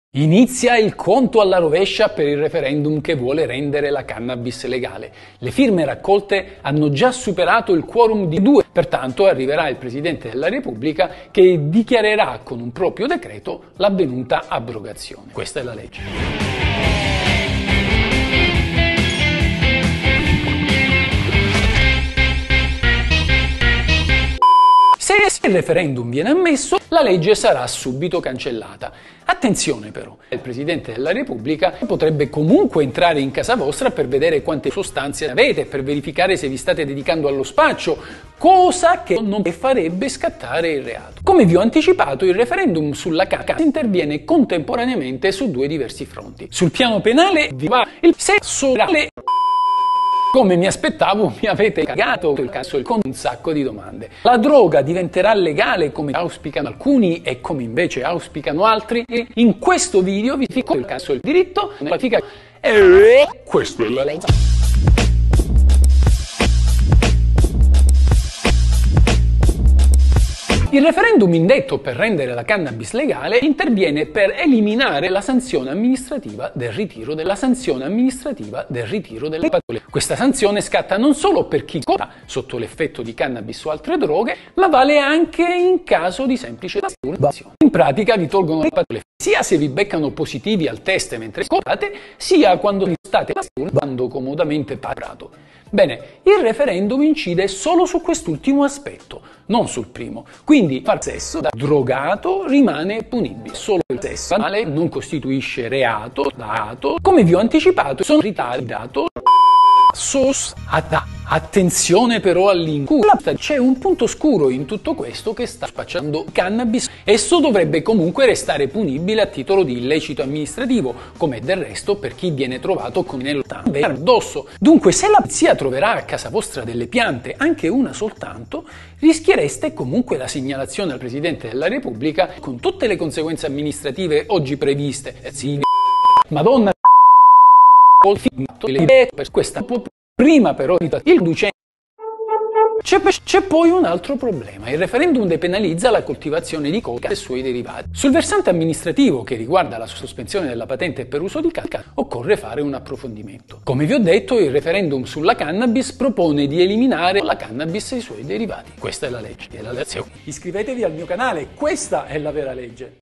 Inizia il conto alla rovescia per il referendum che vuole rendere la cannabis legale. Le firme raccolte hanno già superato il quorum di 2, pertanto arriverà il Presidente della Repubblica che dichiarerà con un proprio decreto l'avvenuta abrogazione. Questa è la legge. Se il referendum viene ammesso, la legge sarà subito cancellata. Attenzione però, il Presidente della Repubblica potrebbe comunque entrare in casa vostra per vedere quante sostanze avete, per verificare se vi state dedicando allo spaccio, cosa che non farebbe scattare il reato. Come vi ho anticipato, il referendum sulla cannabis interviene contemporaneamente su due diversi fronti. Sul piano penale vi va il sesso orale. Come mi aspettavo, mi avete cagato il caso con un sacco di domande. La droga diventerà legale come auspicano alcuni e come invece auspicano altri? In questo video vi dico il caso del diritto, nella figa e questo è la legge. Il referendum indetto per rendere la cannabis legale interviene per eliminare la sanzione amministrativa del ritiro delle patole. Questa sanzione scatta non solo per chi compra sotto l'effetto di cannabis o altre droghe, ma vale anche in caso di semplice masturbazione. In pratica vi tolgono le patole sia se vi beccano positivi al test mentre scopate, sia quando vi state masturbando comodamente parato. Bene, il referendum incide solo su quest'ultimo aspetto, non sul primo. Quindi far sesso da drogato rimane punibile. Solo il sesso anale non costituisce reato. Come vi ho anticipato, sono ritardato. Attenzione però all'incuria. C'è un punto scuro in tutto questo che sta spacciando cannabis. Esso dovrebbe comunque restare punibile a titolo di illecito amministrativo, come del resto per chi viene trovato con nell'ottanta addosso. Dunque, se la polizia troverà a casa vostra delle piante, anche una soltanto, rischiereste comunque la segnalazione al Presidente della Repubblica con tutte le conseguenze amministrative oggi previste. Madonna, per questa prima però il duce. C'è poi un altro problema. Il referendum depenalizza la coltivazione di coca e suoi derivati. Sul versante amministrativo, che riguarda la sospensione della patente per uso di coca, occorre fare un approfondimento. Come vi ho detto, il referendum sulla cannabis propone di eliminare la cannabis e i suoi derivati. Questa è la legge. Iscrivetevi al mio canale, questa è la vera legge.